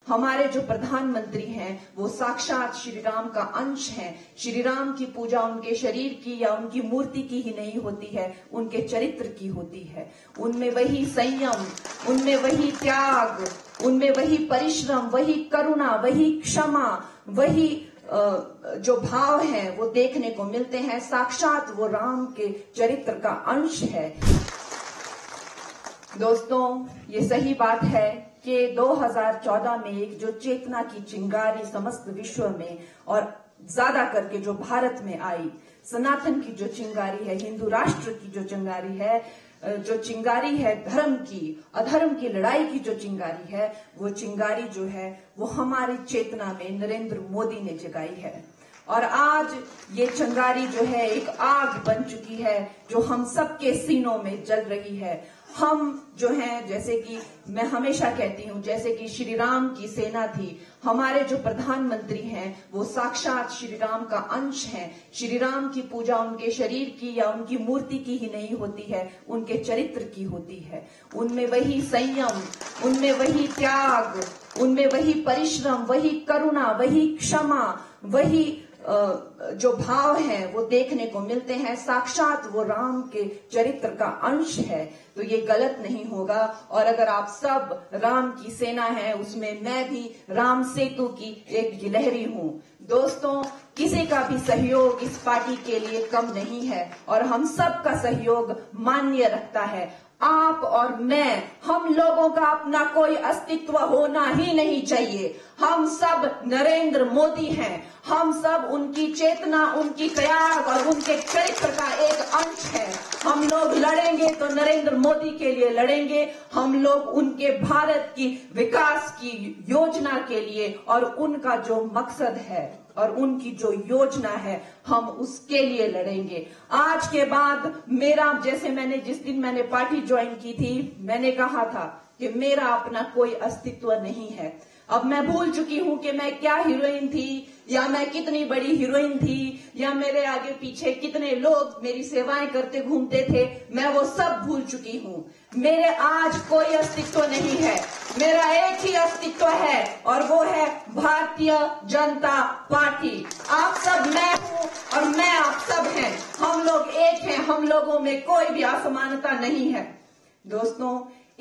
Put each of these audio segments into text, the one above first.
हमारे जो प्रधानमंत्री हैं वो साक्षात श्री राम का अंश हैं। श्री राम की पूजा उनके शरीर की या उनकी मूर्ति की ही नहीं होती है, उनके चरित्र की होती है। उनमें वही संयम, उनमें वही त्याग, उनमें वही परिश्रम, वही करुणा, वही क्षमा, वही जो भाव है वो देखने को मिलते हैं। साक्षात वो राम के चरित्र का अंश है। दोस्तों, ये सही बात है कि 2014 में एक जो चेतना की चिंगारी समस्त विश्व में और ज्यादा करके जो भारत में आई, सनातन की जो चिंगारी है, हिंदू राष्ट्र की जो चिंगारी है, जो चिंगारी है धर्म की, अधर्म की लड़ाई की जो चिंगारी है, वो चिंगारी जो है वो हमारी चेतना में नरेंद्र मोदी ने जगाई है। और आज ये चिंगारी जो है एक आग बन चुकी है जो हम सबके सीनों में जल रही है। हम जो हैं, जैसे कि मैं हमेशा कहती हूं, जैसे कि श्री राम की सेना थी, हमारे जो प्रधानमंत्री हैं वो साक्षात श्री राम का अंश हैं। श्री राम की पूजा उनके शरीर की या उनकी मूर्ति की ही नहीं होती है, उनके चरित्र की होती है। उनमें वही संयम, उनमें वही त्याग, उनमें वही परिश्रम, वही करुणा, वही क्षमा, वही जो भाव है वो देखने को मिलते हैं। साक्षात वो राम के चरित्र का अंश है, तो ये गलत नहीं होगा। और अगर आप सब राम की सेना है, उसमें मैं भी राम सेतु की एक गिलहरी हूं। दोस्तों, किसी का भी सहयोग इस पार्टी के लिए कम नहीं है और हम सब का सहयोग मान्य रखता है। आप और मैं, हम लोगों का अपना कोई अस्तित्व होना ही नहीं चाहिए। हम सब नरेंद्र मोदी हैं। हम सब उनकी चेतना, उनकी त्याग और उनके चरित्र का एक अंश है। हम लोग लड़ेंगे तो नरेंद्र मोदी के लिए लड़ेंगे। हम लोग उनके भारत की विकास की योजना के लिए और उनका जो मकसद है और उनकी जो योजना है, हम उसके लिए लड़ेंगे। आज के बाद मेरा, जैसे मैंने जिस दिन मैंने पार्टी ज्वाइन की थी, मैंने कहा था कि मेरा अपना कोई अस्तित्व नहीं है। अब मैं भूल चुकी हूं कि मैं क्या हीरोइन थी या मैं कितनी बड़ी हीरोइन थी या मेरे आगे पीछे कितने लोग मेरी सेवाएं करते घूमते थे। मैं वो सब भूल चुकी हूं। मेरे आज कोई अस्तित्व नहीं है। मेरा एक ही अस्तित्व है और वो है भारतीय जनता पार्टी। आप सब मैं हूं और मैं आप सब हैं। हम लोग एक हैं। हम लोगों में कोई भी असमानता नहीं है। दोस्तों,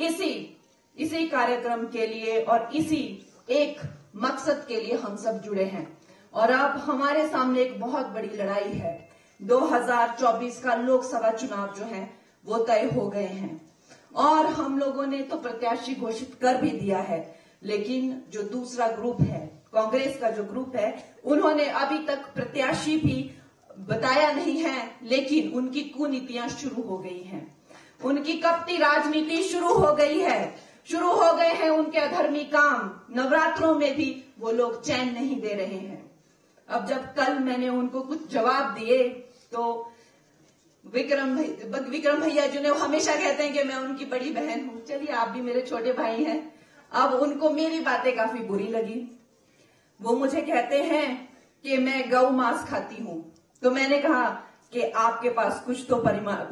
इसी कार्यक्रम के लिए और इसी एक मकसद के लिए हम सब जुड़े हैं। और अब हमारे सामने एक बहुत बड़ी लड़ाई है। 2024 का लोकसभा चुनाव जो है वो तय हो गए हैं और हम लोगों ने तो प्रत्याशी घोषित कर भी दिया है। लेकिन जो दूसरा ग्रुप है, कांग्रेस का जो ग्रुप है, उन्होंने अभी तक प्रत्याशी भी बताया नहीं है, लेकिन उनकी कुनीतियां शुरू हो गई हैं। उनकी कपटी राजनीति शुरू हो गई है। शुरू हो गए हैं उनके अधर्मी काम। नवरात्रों में भी वो लोग चैन नहीं दे रहे हैं। अब जब कल मैंने उनको कुछ जवाब दिए तो विक्रम भैया जो ने हमेशा कहते हैं कि मैं उनकी बड़ी बहन हूं, चलिए आप भी मेरे छोटे भाई हैं। अब उनको मेरी बातें काफी बुरी लगी। वो मुझे कहते हैं कि मैं गौ मांस खाती हूं। तो मैंने कहा कि आपके पास कुछ तो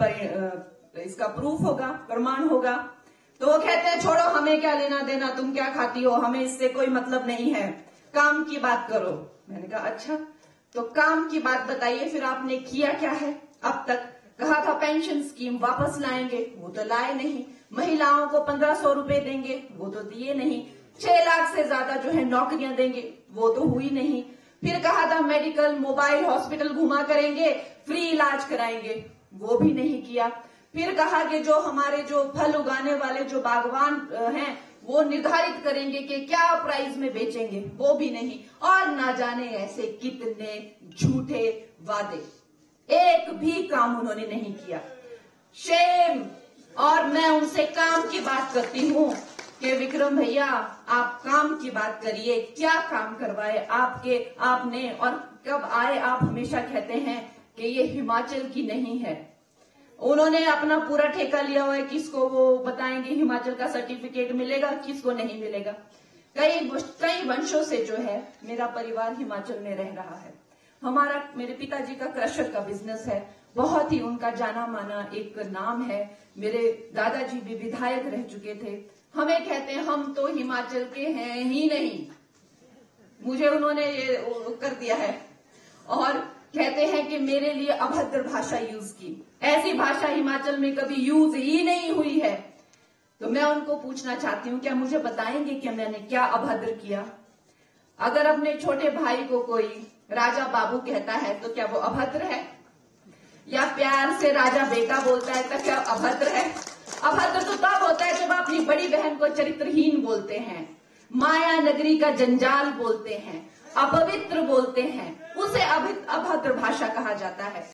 इसका प्रूफ होगा, प्रमाण होगा। तो वो कहते हैं छोड़ो, हमें क्या लेना देना, तुम क्या खाती हो, हमें इससे कोई मतलब नहीं है, काम की बात करो। मैंने कहा अच्छा, तो काम की बात बताइए, फिर आपने किया क्या है अब तक? कहा था पेंशन स्कीम वापस लाएंगे, वो तो लाए नहीं। महिलाओं को 1500 रुपए देंगे, वो तो दिए नहीं। 6 लाख से ज्यादा जो है नौकरियां देंगे, वो तो हुई नहीं। फिर कहा था मेडिकल, मोबाइल, हॉस्पिटल घुमा करेंगे, फ्री इलाज कराएंगे, वो भी नहीं किया। फिर कहा कि जो हमारे जो फल उगाने वाले जो बागवान हैं वो निर्धारित करेंगे कि क्या प्राइस में बेचेंगे, वो भी नहीं। और ना जाने ऐसे कितने झूठे वादे, एक भी काम उन्होंने नहीं किया। शेम। और मैं उनसे काम की बात करती हूँ कि विक्रम भैया आप काम की बात करिए, क्या काम करवाए आपने और कब आए? आप हमेशा कहते हैं कि ये हिमाचल की नहीं है। उन्होंने अपना पूरा ठेका लिया हुआ है, किसको वो बताएंगे हिमाचल का सर्टिफिकेट मिलेगा, किसको नहीं मिलेगा। कई वंशों से जो है मेरा परिवार हिमाचल में रह रहा है। मेरे पिताजी का क्रशर का बिजनेस है, बहुत ही उनका जाना माना एक नाम है। मेरे दादाजी भी विधायक रह चुके थे। हमें कहते हैं हम तो हिमाचल के हैं ही नहीं, मुझे उन्होंने ये कर दिया है, और कहते हैं कि मेरे लिए अभद्र भाषा यूज की। ऐसी भाषा हिमाचल में कभी यूज ही नहीं हुई है। तो मैं उनको पूछना चाहती हूँ, क्या मुझे बताएंगे कि मैंने क्या अभद्र किया? अगर अपने छोटे भाई को कोई राजा बाबू कहता है तो क्या वो अभद्र है? या प्यार से राजा बेटा बोलता है तो क्या अभद्र है? अभद्र तो तब होता है जब आप अपनी बड़ी बहन को चरित्रहीन बोलते हैं, माया नगरी का जंजाल बोलते हैं, अपवित्र बोलते हैं, उसे अभद्र भाषा कहा जाता है।